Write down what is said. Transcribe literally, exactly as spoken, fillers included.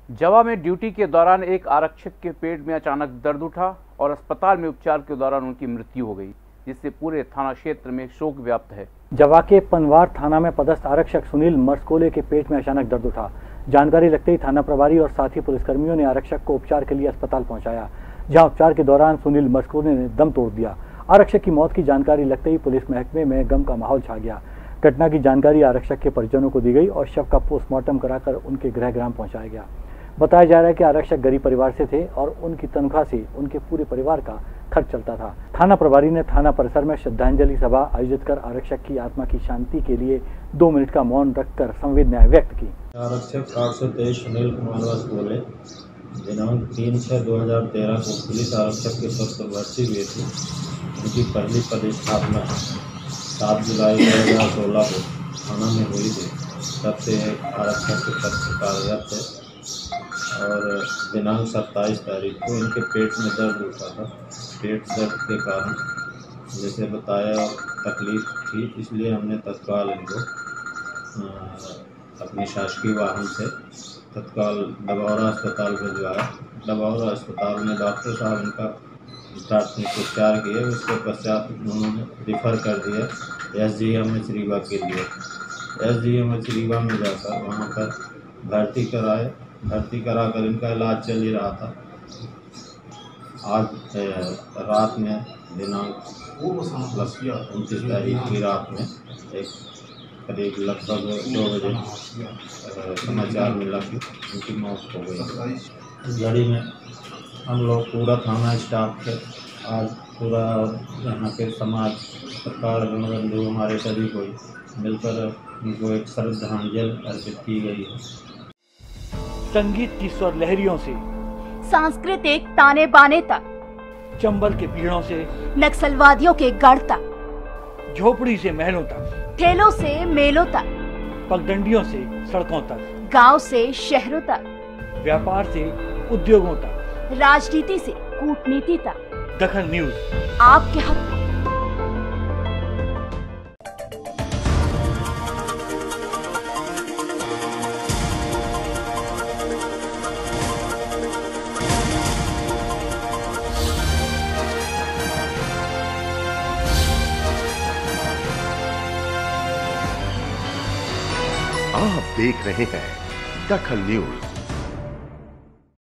जवा में ड्यूटी के दौरान एक आरक्षक के पेट में अचानक दर्द उठा और अस्पताल में उपचार के दौरान उनकी मृत्यु हो गई, जिससे पूरे थाना क्षेत्र में शोक व्याप्त है। जवा के पनवार थाना में पदस्थ आरक्षक सुनील मरसकोले के पेट में अचानक दर्द उठा। जानकारी लगते ही थाना प्रभारी और साथी पुलिसकर्मियों ने आरक्षक को उपचार के लिए अस्पताल पहुंचाया, जहां उपचार के दौरान सुनील मरसकोले ने दम तोड़ दिया। आरक्षक की मौत की जानकारी लगते ही पुलिस महकमे में गम का माहौल छा गया। घटना की जानकारी आरक्षक के परिजनों को दी गई और शव का पोस्टमार्टम कराकर उनके गृह ग्राम पहुंचाया गया। बताया जा रहा है कि आरक्षक गरीब परिवार से थे और उनकी तनख्वाह से उनके पूरे परिवार का खर्च चलता था। थाना प्रभारी ने थाना परिसर में श्रद्धांजलि सभा आयोजित कर आरक्षक की आत्मा की शांति के लिए दो मिनट का मौन रखकर संवेदनाएं व्यक्त की। आरक्षक आठ सौ तेईस सुनील कुमार मरसकोले दिनांक तीन छः दो हजार तेरह को पुलिस आरक्षक के पद पर भर्ती हुए थे। उनकी पहली पदस्थापना सात जुलाई दो हजार सोलह को थाना में हुई थी। तब से आरक्षक के पद पर कार्यरत है और दिनांक सत्ताईस तारीख को इनके पेट में दर्द उठा था। पेट दर्द के कारण जैसे बताया तकलीफ थी, इसलिए हमने तत्काल इनको अपने शासकीय वाहन से तत्काल डबौरा अस्पताल भिजवाया। डबौरा अस्पताल में डॉक्टर साहब इनका प्राथमिक उपचार किए। उसके पश्चात उन्होंने रिफ़र कर दिया S G M H Rewa के लिए। S G M H Rewa में जाकर वहाँ पर भर्ती कराए। भर्ती कराकर इनका इलाज चल ही रहा था। आज रात में दिनांक उनतीस तारीख की रात में एक करीब लगभग दो बजे समाचार मिला कि उनकी मौत हो गई। इस घड़ी में हम लोग पूरा थाना स्टाफ थे। आज पूरा यहाँ के समाज सरकार बंधु हमारे सभी को मिलकर उनको एक श्रद्धांजलि अर्पित की गई है। संगीत की स्वर लहरियों से सांस्कृतिक ताने बाने तक, चंबल के पीड़ों से नक्सलवादियों के गढ़ तक, झोपड़ी से महलों तक, ठेलों से मेलों तक, पगडंडियों से सड़कों तक, गांव से शहरों तक, व्यापार से उद्योगों तक, राजनीति से कूटनीति तक, दखल न्यूज आपके हाथ में। आप देख रहे हैं दखल न्यूज।